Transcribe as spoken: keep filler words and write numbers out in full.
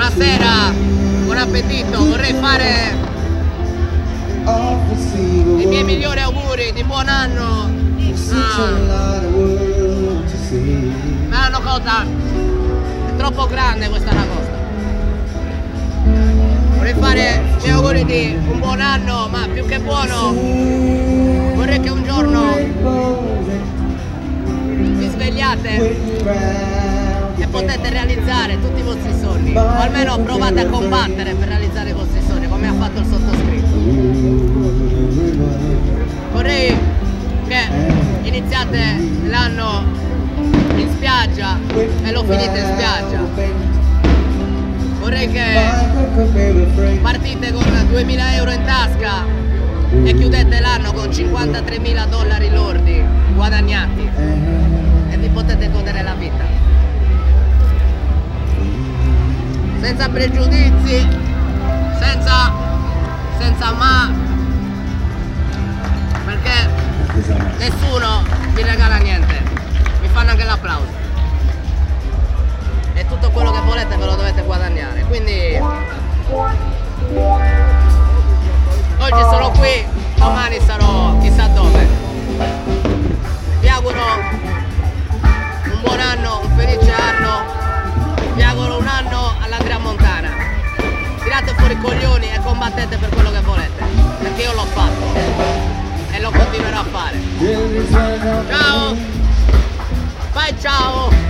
Buonasera, buon appetito, vorrei fare i miei migliori auguri di buon anno a... Ma una cosa, è troppo grande questa una cosa. Vorrei fare i miei auguri di un buon anno, ma più che buono, vorrei che un giorno vi svegliate e potete realizzare tutti i vostri sogni, o almeno provate a combattere per realizzare i vostri sogni, come ha fatto il sottoscritto. Vorrei che iniziate l'anno in spiaggia e lo finite in spiaggia. Vorrei che partite con duemila euro in tasca e chiudete l'anno con cinquantatremila dollari lordi guadagnati e vi potete godere la vita. Senza pregiudizi, senza, senza ma, perché nessuno vi regala niente, vi fanno anche l'applauso e tutto quello che volete ve lo dovete guadagnare, quindi oggi sono qui, domani sarò chissà dove. Vi auguro un buon anno, un felice anno. Vi auguro un anno all'Andrea Montana. Tirate fuori i coglioni e combattete per quello che volete, perché io l'ho fatto e lo continuerò a fare. Ciao! Vai ciao!